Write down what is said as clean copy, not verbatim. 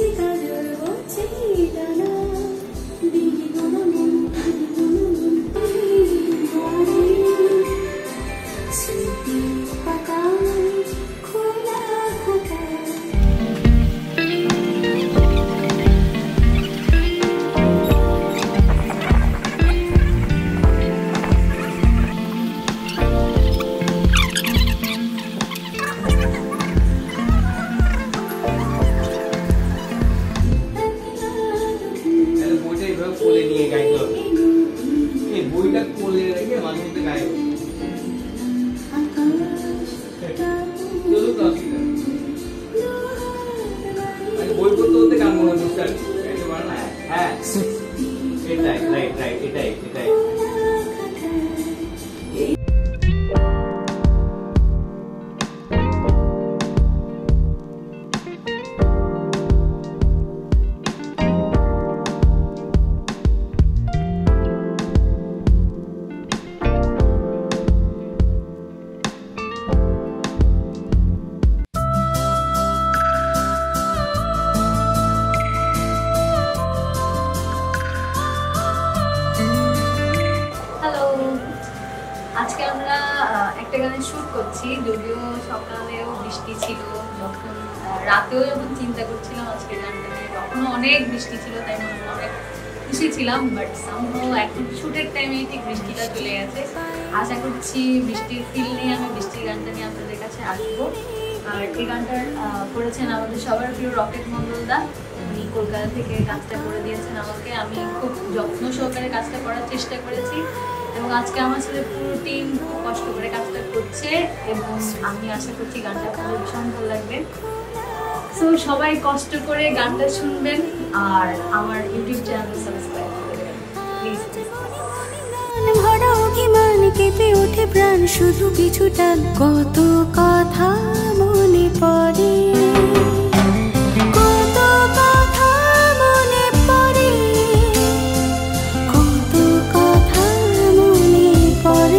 যদিও সকালেও বৃষ্টি ছিল, যখন রাতেও যখন চিন্তা করছিলাম আজকে গানটা নিয়ে তখনও অনেক বৃষ্টি ছিল, তাই মনে অনেক খুশি ছিলাম। বাট সামহাও এখন শুটের টাইমে ঠিক বৃষ্টিটা চলে গেছে। আশা করছি বৃষ্টির ফিল নিয়ে আমি বৃষ্টির গানটা নিয়ে আপনাদের কাছে আসবো। আর এই গানটা করেছেন আমাদের সবার প্রিয় রকেট মন্ডলদা। উনি কলকাতা থেকে কাজটা করে দিয়েছেন আমাকে। আমি খুব যত্ন সহকারে কাজটা করার চেষ্টা করেছি এবং আজকে আমার সাথে পুরো টিম খুব কষ্ট করে কাজটা করছে এবং আমি আশা করছি গানটা আপনাদের ভীষণ ভালো লাগবে। সো সবাই কষ্ট করে গানটা শুনবেন আর আমার ইউটিউব চ্যানেল সাবস্ক্রাইব করবেন প্লিজ। ভরা অভিমান কেঁপে ওঠে প্রাণ, শুধু কিছুটা কত কথা মনে পড়ে, কত কথা মনে পড়ে, কত কথা মনে পড়ে।